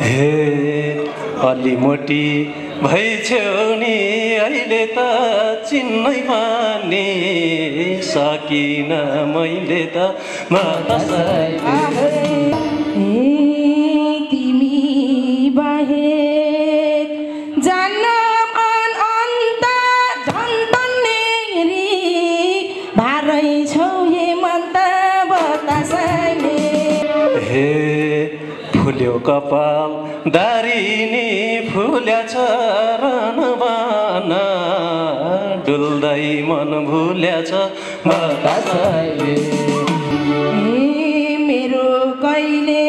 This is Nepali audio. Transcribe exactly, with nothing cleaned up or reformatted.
हे अलि मोटी भइछौ नि अहिले त चिन्नै पनि सकिन मैले त तिमी बाहेक जान्न मन अन्त झन्टन्नेरी भारै छौ हेमन्त बतासैले हे फुल्यो कपाल दारिनी फुल्या चरणबान डुल्दै मन भुल्या छ बतासैले मेरो कहिले